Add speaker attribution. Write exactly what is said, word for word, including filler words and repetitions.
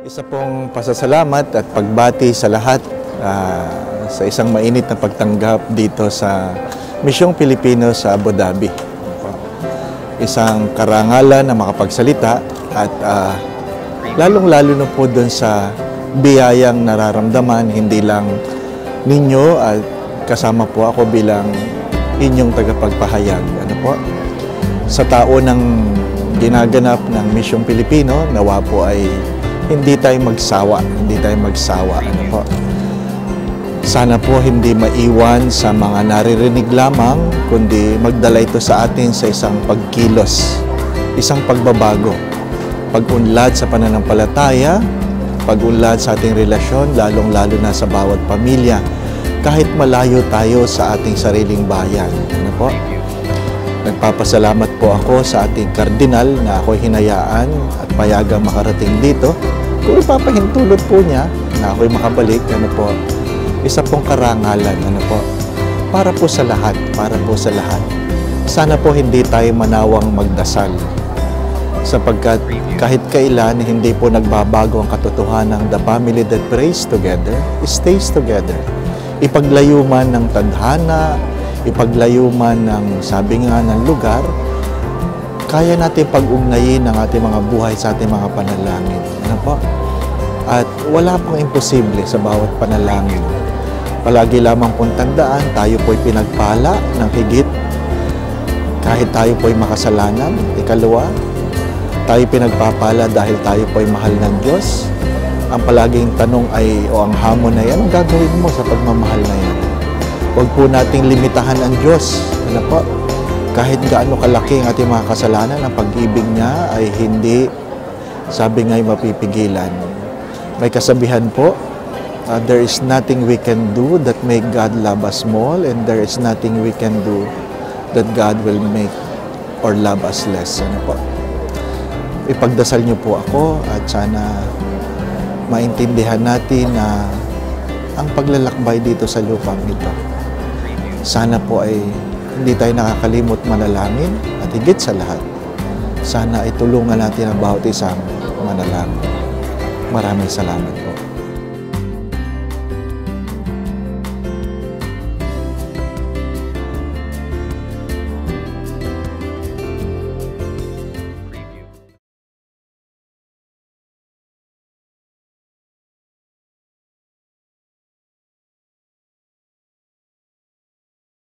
Speaker 1: Isa pong pasasalamat at pagbati sa lahat uh, sa isang mainit na pagtanggap dito sa Misyong Pilipino sa Abu Dhabi. Isang karangalan na makapagsalita at uh, lalong-lalo na po doon sa biyayang nararamdaman, hindi lang ninyo at kasama po ako bilang inyong tagapagpahayag. Ano po? Sa tao ng ginaganap ng Misyong Pilipino, nawa po ay hindi tayo magsawa, hindi tayo magsawa. Ano po? Sana po hindi maiwan sa mga naririnig lamang, kundi magdala ito sa atin sa isang pagkilos, isang pagbabago, pag-unlad sa pananampalataya, pag-unlad sa ating relasyon, lalong-lalo na sa bawat pamilya, kahit malayo tayo sa ating sariling bayan. Ano po? Nagpapasalamat po ako sa ating kardinal na ako'y hinayaan at payagang makarating dito. Kung ipapahintulot po niya na ako'y makabalik, ano po, isa pong karangalan, ano po, para po sa lahat, para po sa lahat. Sana po hindi tayo manawang magdasal, sapagkat kahit kailan hindi po nagbabago ang katotohanan ng the family that prays together, stays together. Ipaglayo man ng tadhana, ipaglayo man ng sabi nga ng lugar, kaya natin pag-ugnayin ang ating mga buhay sa ating mga panalangin. Ano po? At wala pang imposible sa bawat panalangin. Palagi lamang pong tandaan, tayo po'y pinagpala ng higit kahit tayo po'y makasalanan. Ikalawa, tayo pinagpapala dahil tayo po'y mahal ng Diyos. Ang palaging tanong ay, o ang hamon na yan, anong gagawin mo sa pagmamahal na yan? Huwag po nating limitahan ang Diyos. Ano po? Kahit gaano kalaki ang ating mga kasalanan, ang pag-ibig niya ay hindi, sabi nga'y mapipigilan. May kasabihan po, uh, there is nothing we can do that make God love us more, and there is nothing we can do that God will make or love us less. Ano po? Ipagdasal niyo po ako at sana maintindihan natin na ang paglalakbay dito sa lupang ito, sana po ay hindi tayo nakakalimot manalangin at higit sa lahat, sana ay tulungan natin ang bawat isang manalangin. Maraming salamat.